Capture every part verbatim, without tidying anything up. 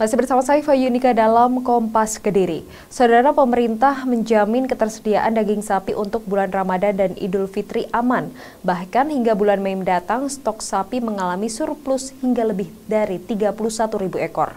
Masih bersama saya Fayunika dalam Kompas Kediri. Saudara, pemerintah menjamin ketersediaan daging sapi untuk bulan Ramadan dan Idul Fitri aman. Bahkan hingga bulan Mei mendatang, stok sapi mengalami surplus hingga lebih dari tiga puluh satu ribu ekor.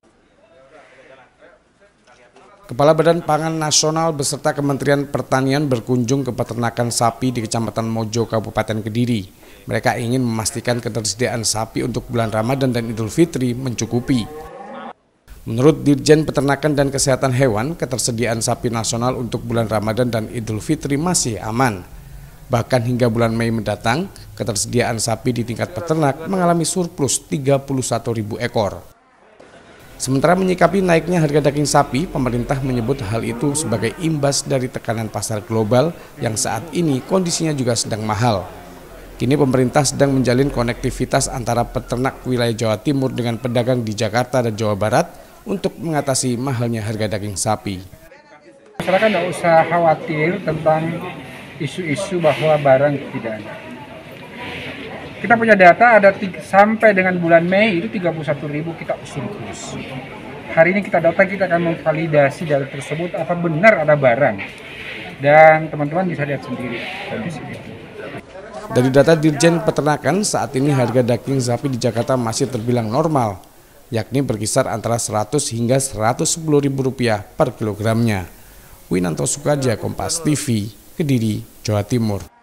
Kepala Badan Pangan Nasional beserta Kementerian Pertanian berkunjung ke peternakan sapi di Kecamatan Mojo, Kabupaten Kediri. Mereka ingin memastikan ketersediaan sapi untuk bulan Ramadan dan Idul Fitri mencukupi. Menurut Dirjen Peternakan dan Kesehatan Hewan, ketersediaan sapi nasional untuk bulan Ramadan dan Idul Fitri masih aman. Bahkan hingga bulan Mei mendatang, ketersediaan sapi di tingkat peternak mengalami surplus tiga puluh satu ribu ekor. Sementara menyikapi naiknya harga daging sapi, pemerintah menyebut hal itu sebagai imbas dari tekanan pasar global yang saat ini kondisinya juga sedang mahal. Kini pemerintah sedang menjalin konektivitas antara peternak wilayah Jawa Timur dengan pedagang di Jakarta dan Jawa Barat untuk mengatasi mahalnya harga daging sapi. Masyarakat tidak usah khawatir tentang isu-isu bahwa barang tidak ada. Kita punya data ada tiga, sampai dengan bulan Mei itu tiga puluh satu ribu kita surplus. Hari ini kita data kita akan memvalidasi data tersebut apa benar ada barang. Dan teman-teman bisa lihat sendiri kondisi itu. Dari data Dirjen Peternakan, saat ini harga daging sapi di Jakarta masih terbilang normal, yakni berkisar antara seratus hingga seratus sepuluh ribu rupiah per kilogramnya. Winanto Sukaja, Kompas T V, Kediri, Jawa Timur.